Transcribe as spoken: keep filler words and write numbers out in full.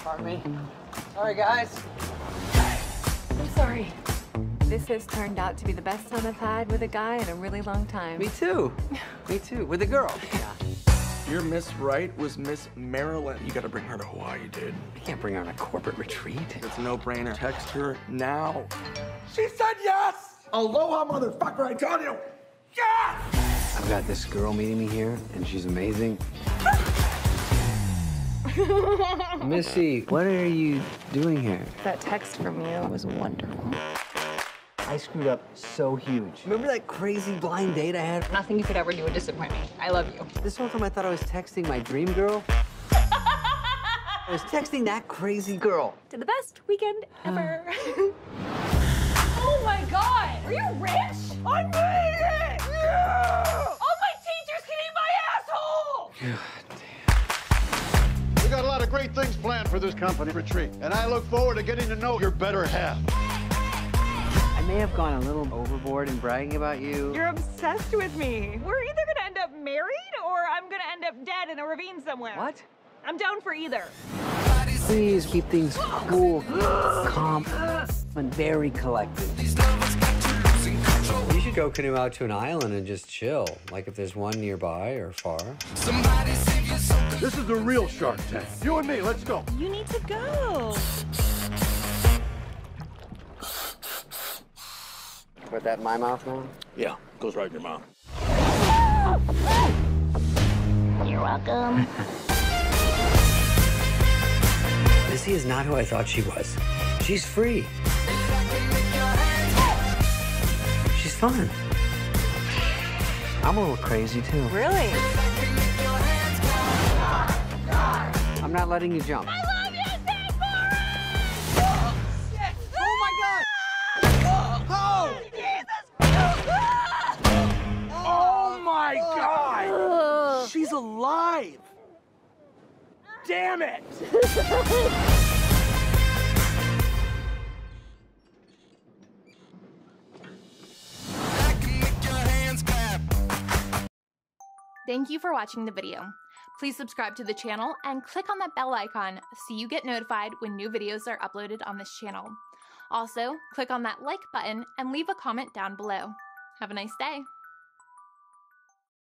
Pardon me. Sorry, guys. I'm sorry. This has turned out to be the best time I've had with a guy in a really long time. Me too. Me too. With a girl. Yeah. Your Miss Right was Miss Maryland. You gotta bring her to Hawaii, dude. I can't bring her on a corporate retreat. It's a no-brainer. Text her now. She said yes! Aloha, motherfucker, I told you! Yes! I've got this girl meeting me here, and she's amazing. Missy, what are you doing here? That text from you was wonderful. I screwed up so huge. Remember that crazy blind date I had? Nothing you could ever do would disappoint me. I love you. This whole time I thought I was texting my dream girl. I was texting that crazy girl. To the best weekend ever. Oh my God! Are you rich? I made it! Yeah! All my teachers can eat my asshole! God We got a lot of great things planned for this company retreat, and I look forward to getting to know your better half. I may have gone a little overboard in bragging about you. You're obsessed with me. We're either gonna end up married or I'm gonna end up dead in a ravine somewhere. What? I'm down for either. Please keep things cool, calm, and very collected. You should go canoe out to an island and just chill, like if there's one nearby or far. This is the real Shark Tank. You and me, let's go. You need to go. Put that in my mouth now? Yeah, goes right in your mouth. You're welcome. Missy is not who I thought she was. She's free. She's fun. I'm a little crazy, too. Really? I'm not letting you jump. I love you, Spade! Oh, shit! Oh, my God! Oh! Jesus! Oh, my God! She's alive! Damn it! Thank you for watching the video. Please subscribe to the channel and click on that bell icon so you get notified when new videos are uploaded on this channel. Also, click on that like button and leave a comment down below. Have a nice day.